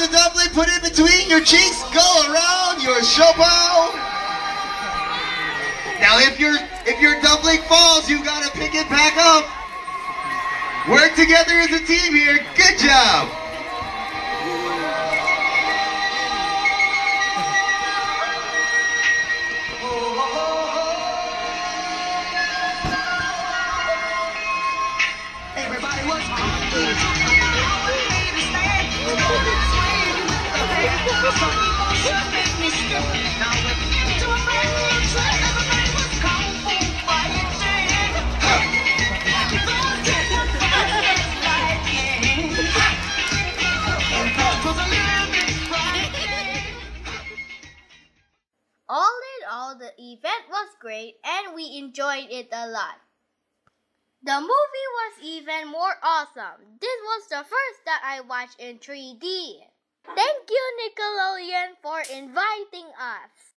the dumpling, put it between your cheeks, go around your shopao. Now if your dumpling falls, you gotta pick it back up. Work together as a team here. Good job. Everybody was All in all, the event was great and we enjoyed it a lot. The movie was even more awesome. This was the first that I watched in 3D. Thank you, Nickelodeon, for inviting us.